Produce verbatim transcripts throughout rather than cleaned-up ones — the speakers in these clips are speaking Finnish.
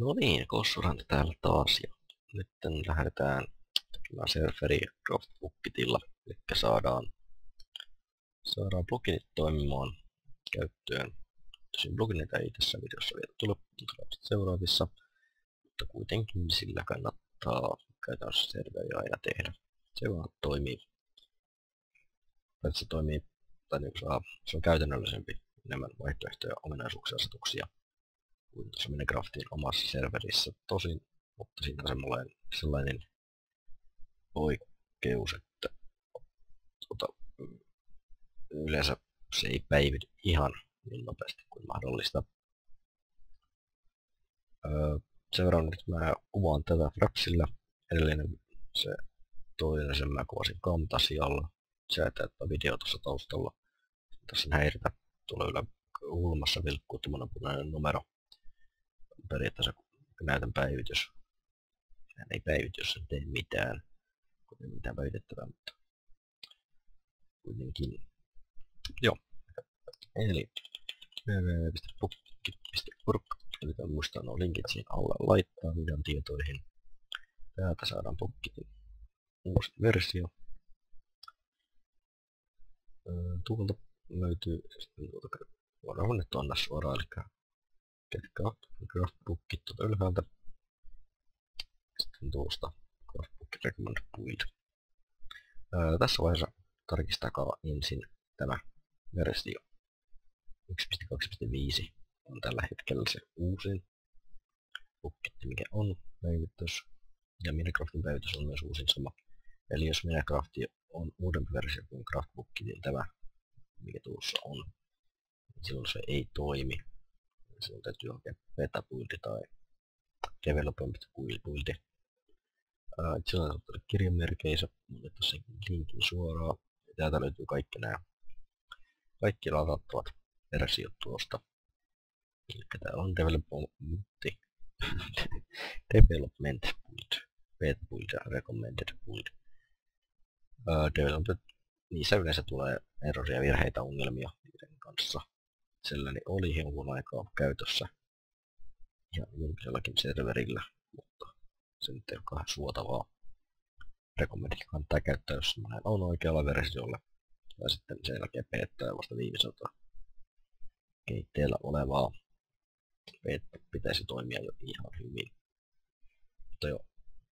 No niin, Kossurantti täällä taas ja nyt lähdetään tekemään serveri Craftbookitilla, eli saadaan, saadaan pluginit toimimaan käyttöön. Tosin pluginita ei tässä videossa vielä tule, mutta seuraavissa, mutta kuitenkin sillä kannattaa käytännössä serveri aina tehdä. Se vaan toimii, tai se toimii, tai niin saa, se on käytännöllisempi, enemmän vaihtoehtoja, ominaisuuksia, asetuksia kuin tuossa Minecraftin omassa serverissä. Tosin, mutta siinä on semmoinen, sellainen poikkeus, että tuota, yleensä se ei päivity ihan niin nopeasti kuin mahdollista. Öö, seuraan nyt mä kuvaan tätä Frapsilla. Edellinen se toinen sen mä kuvasin Camtasialla. Säätäyttä video tuossa taustalla. Tässä häiritä tulee ylä kulmassa vilkkuu tämmönen punainen numero. Periaatteessa näytön päivitys. Sehän ei päivity, jos en tee mitään. Kuten mitään päivitettävää, mutta kuitenkin. Joo. Eli www piste bookit piste org. Eli muistaa nuo linkit siinä alle laittaa videon tietoihin. Täältä saadaan Bookitin uusi versio. Tuolta löytyy, voidaan nyt anna suoraan, eli ketkä on Craftbookit tuolta ylhäältä. Sitten tuosta Craftbookit Recommended Build. Ää, tässä vaiheessa tarkistakaa ensin tämä versio. yksi piste kaksi piste viisi on tällä hetkellä se uusin Bookitti, mikä on päivitys. Ja Minecraftin päivitys on myös uusin sama. Eli jos Minecraft on uudempi versio kuin Craftbookit, niin tämä, mikä tuossa on, niin silloin se ei toimi. Silloin täytyy hakea beta buildi tai development buildi. Itse on ottanut kirjanmerkeissä, mutta tuossa linkin suoraan. Ja täältä löytyy kaikki nämä kaikki latattavat versiot tuosta. Eli täällä on development, development build, beta build ja recommended build. Uh, development, niissä yleensä tulee erosia, virheitä, ongelmia niiden kanssa. Itselläni oli jonkun aikaa käytössä ja julkisellakin serverillä, mutta se nyt ei ole kauhean suotavaa. Recommended kannattaa käyttää, jos semmoinen on oikealla versiolla. Ja sitten sen jälkeen peettää vasta viimeiseltä keitteellä olevaa. Beta pitäisi toimia jo ihan hyvin. Mutta joo.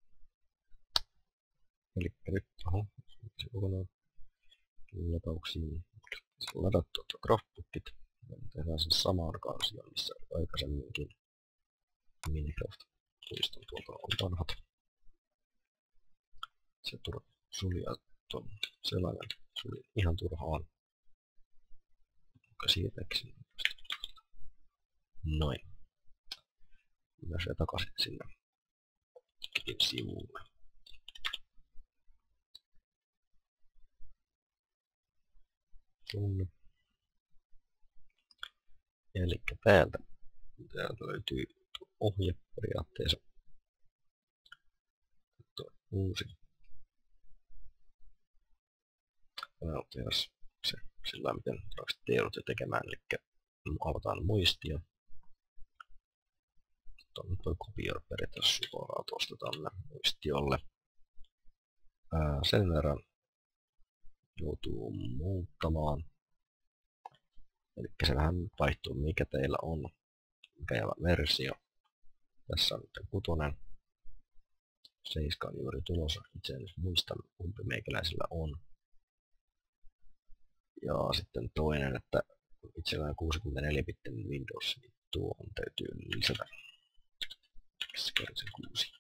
Eli nyt oho, se kokonaan latauksiin ladattu Craftbookit. Tehdään sen samaan kansioon, missä aikaisemminkin Minecraft muistan tuolta on vanhat. Se turha sulja tuon sellainen suli ihan turhaan. Joka siirreksi. Noin. Myös se takaisin sinne sivulle. Tunne. Eli täältä, täältä löytyy ohje periaatteessa. Tuo uusi. Tämä on tehdä se sillä miten tiedot tekemään, eli avataan muistia. Tuon voi kopioida periaatteessa suoraan tuosta tänne muistiolle. Ää, sen verran joutuu muuttamaan. Eli se vähän vaihtuu mikä teillä on, mikä versio. Tässä on nyt kutonen. Seiska on juuri tulossa. Itse en muista kumpi meikäläisellä on. Ja sitten toinen, että itsellä on kuusikymmentäneljä-bittinen Windows, niin tuohon täytyy lisätä kuusi.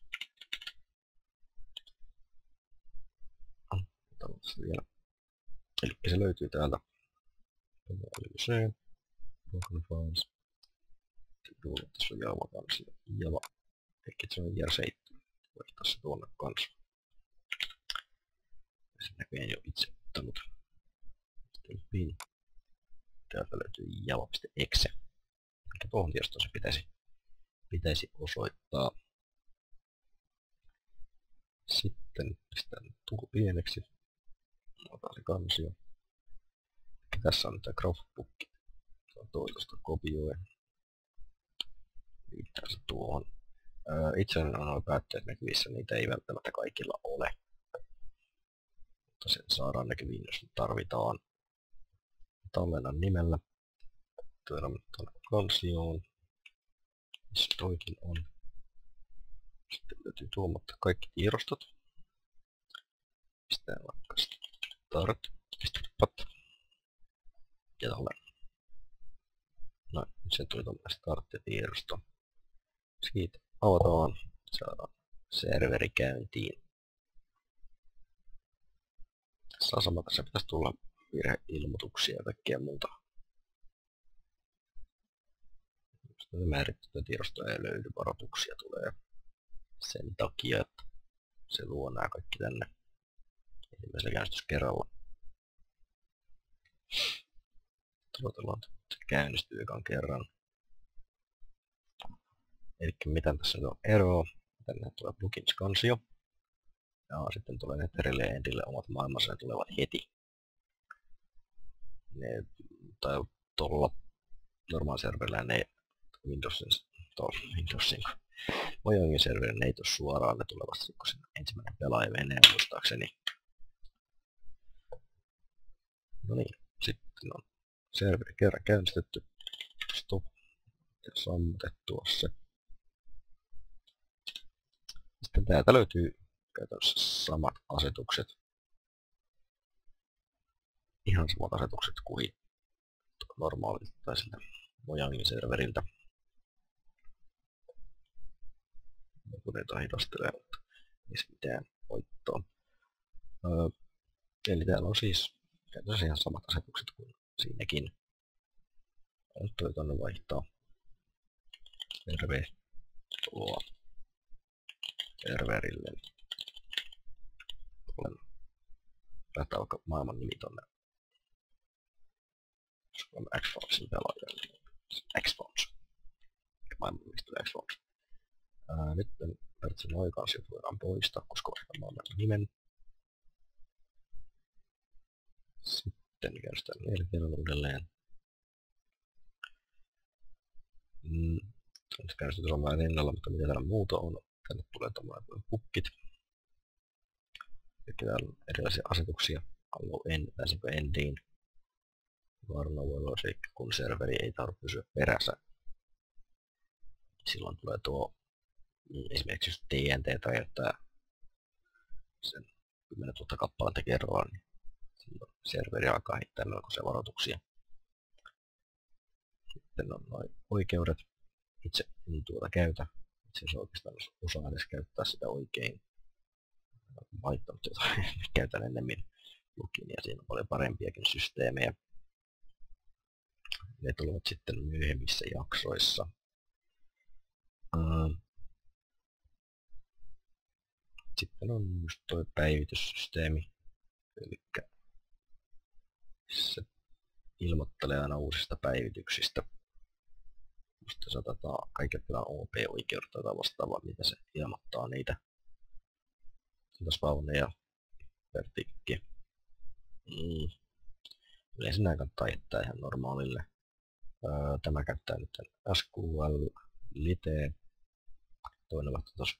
Otetaan vielä. Eli se löytyy täältä. Tämä oli se. Broken Files. Tuolla tässä on Java kanssa. Java. Ehkä se on J R seitsemän. Vaihtaa se tuonne kanssa. Se näköjään jo itse ottanut. Pin. Täältä löytyy java piste exe. Eli tuohon tiestoon se pitäisi, pitäisi osoittaa. Sitten pistän tuku pieneksi. Otan se kansio. Eli tässä on tämä Craftbook. Se on toivosta kopioi. Liittää se tuohon. Itselleni on ollut päätteet näkyvissä, niitä ei välttämättä kaikilla ole. Mutta sen saadaan näkyviin, jos tarvitaan. Tallennan nimellä. Tuodaan tuonne kansioon. Missä toikin on. Sitten löytyy tuomatta kaikki tiedostot. Pistää vaikka start. Pistää pat. Ja tallennan. No, nyt se tuli tuommoinen start-tiedosto. Siitä avataan. Saadaan serveri käyntiin. Tässä on sama, tässä pitäisi tulla virheilmoituksia ja kaikkea muuta. Määritettyä tiedostoa ei löydy, varoituksia tulee sen takia, että se luo nämä kaikki tänne ensimmäisellä käynnistyskerralla. Odotellaan, että se käynnistyy ekan kerran. Eli mitä tässä nyt on eroa? Tänne tulee plugins-kansio. Ja sitten tulee Netherille ja Endille omat maailmansa, ne tulevat heti. Ne, tai tuolla normaaliserverillä ne Windowsin, tuolla Windowsin, Mojangin serverillä ne ei tule suoraan, ne tulevat sitten, kun siinä ensimmäinen pelaaja menee muistaakseni. No niin, sitten on serveri kerran käynnistetty. Stop. Ja sammutettua se. Sitten täältä löytyy käytännössä samat asetukset. Ihan samat asetukset kuin normaalilta tai siltä Mojangin serveriltä. Joku niitä hidastelee, mutta ei se mitään voittoa. Öö, eli täällä on siis käytännössä ihan samat asetukset kuin siinäkin. Nyt tuli tonne vaihtaa. Tervetuloa serverille. Olen laittaa vaikka maailman nimi tonne. Suomen Xboxin pelaajalle. Xbox. Maailman nimistä Xbox. Ää, nyt periaatteessa noin kansiot voidaan poistaa, koska vaihtaa maailman nimen. Sitten käydään vielä kerran uudelleen. Mm. Nyt käynnistetään ollaan rinnalla, mutta mitä täällä muuta on? Tänne tulee tommoinen pukkit. Eli täällä on erilaisia asetuksia. Allow end, pääsenkö endiin. Varna voi olla se, kun serveri ei tarvitse pysyä perässä. Silloin tulee tuo esimerkiksi jos T N T räjäyttää sen kymmenen tuhatta kappaletta kerrallaan, niin silloin serveri alkaa heittää melkoisia varoituksia. Sitten on noin oikeudet. Itse en tuota käytä. Itse asiassa oikeastaan osaa edes käyttää sitä oikein. Vaihtanut jotain. Käytän ennemmin pluginia. Siinä on paljon parempiakin systeemejä. Ne tulevat sitten myöhemmissä jaksoissa. Sitten on just tuo päivityssysteemi. Eli se ilmoittelee aina uusista päivityksistä. Sitten saatetaan kaikilla O P-oikeudet tai vastaavaa, mitä se ilmoittaa niitä. Spawneja per tikki. Mm. Yleensä nämä kannattaa jättää ihan normaalille. Öö, tämä käyttää nyt S Q L Lite. Toinen vaikka tuossa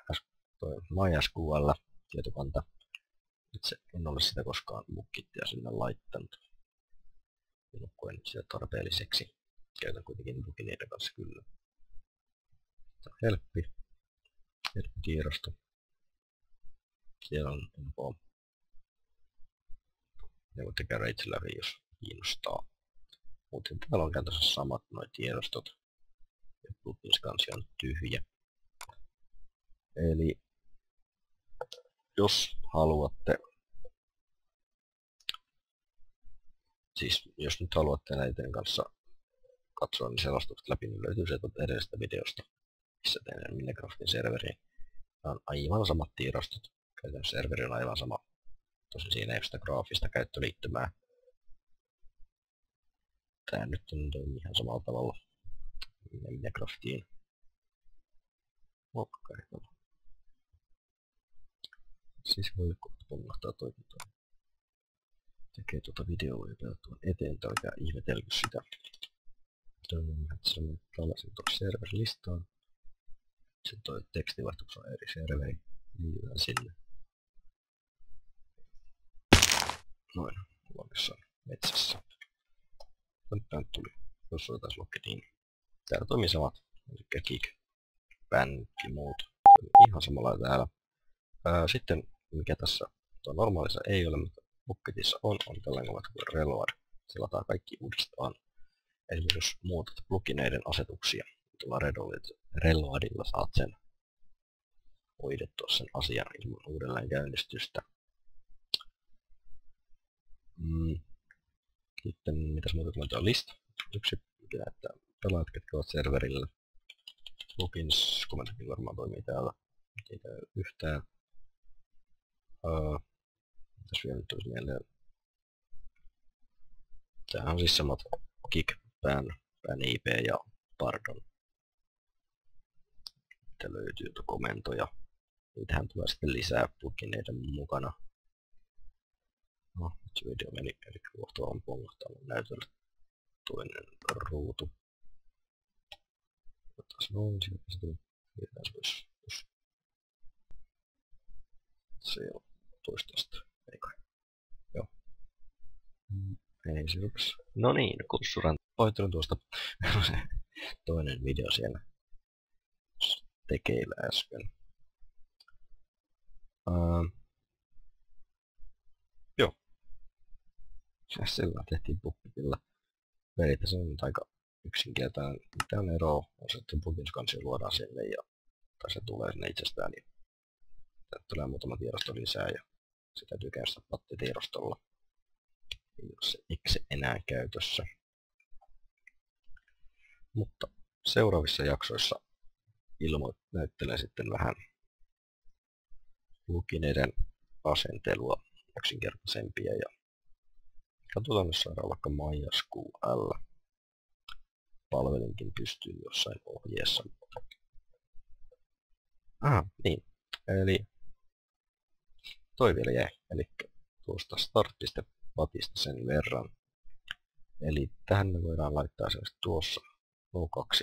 MySQL tietokanta. Itse en ole sitä koskaan mukkittia sinne laittanut. Minun koen nyt sitä tarpeelliseksi. Käytän kuitenkin plugineiden kanssa kyllä. Tämä on helppi. Helppi tiedosto. Siellä on info. Ne voitte käydä itse läpi, jos kiinnostaa. Muuten täällä on käytössä samat nuo tiedostot. Ja plugins-kansi on tyhjä. Eli jos haluatte, siis jos nyt haluatte näiden kanssa katsoa niin selostukset läpi, niin löytyy se edellisestä videosta, missä tehdään Minecraftin serveriin. Nämä on aivan samat tiedostot. Käytännössä serveri on aivan sama. Tosin siinä ei ole sitä graafista käyttöliittymää. Tää nyt on toimii ihan samalla tavalla Minecraftiin. Okei. Siis voi kohta pongahtaa toimintaa. Tekee tuota videoa ja pelattua eteenpäin, älkää ihmetelkö sitä. Tällaisen tuossa serverilistaan. Sitten toi tekstivaihtokus on eri serveri. Liitetään sinne. Noin, ollaan jossain metsässä. Tänne tuli, jos otetaan login. Täällä toimii samat, eli kick, bänkki, muut. Ihan samalla täällä. Ää, sitten mikä tässä tuo normaalissa ei ole, mutta Bukketissa on, on tällainen kuin reload. Selataan kaikki uudestaan. Eli jos muutat plugineiden asetuksia, tuolla reloadilla saat sen hoidettua sen asian ilman uudelleen käynnistystä. Mm. Sitten mitäs muuta tulee on lista. Yksi mikä näyttää pelaajat, ketkä ovat serverillä. Plugins, komentokin varmaan toimii täällä. Ei käy yhtään. Öö, mitäs vielä nyt tulisi mieleen? Tämähän on siis samat kick, ban, ban I P ja pardon. Mitä löytyy komentoja. Niitähän tulee sitten lisää plugineiden mukana. No, nyt se video meni, eli kohta on pongahtanut näytöllä toinen ruutu. Otas noin, sieltä se tuli. Mietitään se pois. Se on toistasta, ei kai. Joo. Ei se ups. No niin, kursuran hoitunut tuosta toinen video siellä tekeillä äsken. Uh, joo. Sillä tehtiin Bukketilla. Veritä se on nyt aika yksinkertainen. Mitään eroa on se, että Bukkins-kansi luodaan sinne ja tai se tulee sinne itsestään. Niin täältä tulee muutama tiedosto lisää ja se täytyy käydä pattitiedostolla. Ei ole se exe enää käytössä. Mutta seuraavissa jaksoissa ilmo näyttelen sitten vähän plugineiden asentelua yksinkertaisempia ja katsotaan, jos saadaan vaikka MySQL palvelinkin pystyy jossain ohjeessa. Ah, niin. Eli toi vielä jäi. Eli tuosta start.patista sen verran. Eli tähän me voidaan laittaa esimerkiksi tuossa nuo kaksi.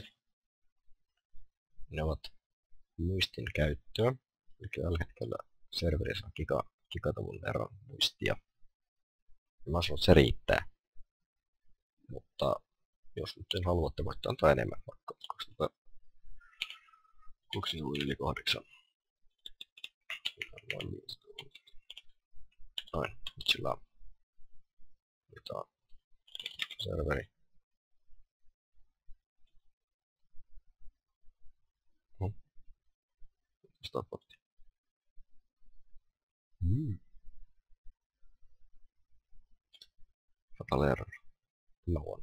Ne ovat muistin käyttöä. Eli tällä hetkellä serverissä on giga, gigatavun verran muistia. Ja mä sanon, että se riittää. Mutta jos nyt en haluatte, voitte antaa enemmän, vaikka kaksi yli kahdeksan. Noin, nyt sillä on serveri. No. Startpotti. Mm. Fatal error. Tämä on.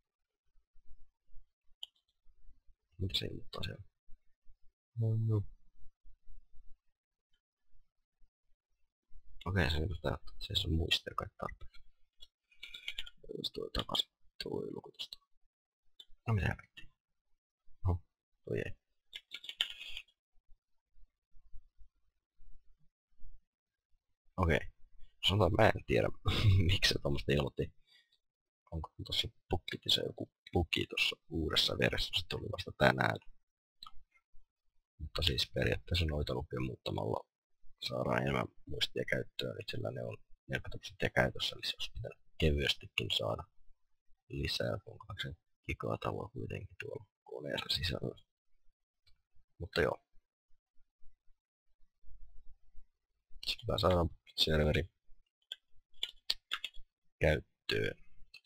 Mitä se ilmoittaa siellä? No, no. Okei, se nyt näyttää, että se on muistia kaikki tarpeeksi. Jos tuo takaisin, tuo luku tosta. No mitä hävettiin? No, toi ei. Okei. Sanotaan, mä en tiedä, miksi se tommoista ilmoitti. Onko tuossa Bukketissa joku bugi tuossa uudessa versiossa, se tuli vasta tänään. Mutta siis periaatteessa noita lupia muuttamalla saadaan enemmän muistia käyttöön. Itsellä ne on neljäkymmentä prosenttia käytössä, eli se olisi pitänyt kevyestikin saada lisää. Onko se gigaa tavoa kuitenkin tuolla koneessa sisällä. Mutta joo. Sitten saadaan serveri käyttöön.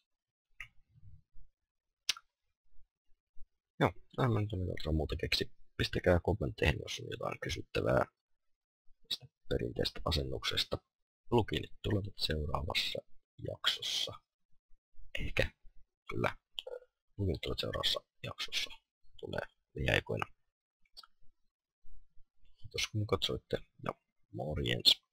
Joo, tämä nyt on jotain muuta keksi. Pistäkää kommentteihin, jos on jotain kysyttävää tästä perinteistä asennuksesta. Pluginit tulevat seuraavassa jaksossa. Eikä, kyllä. Pluginit tulevat seuraavassa jaksossa. Tulee lähiaikoina. Kiitos kun katsoitte. Ja morjens.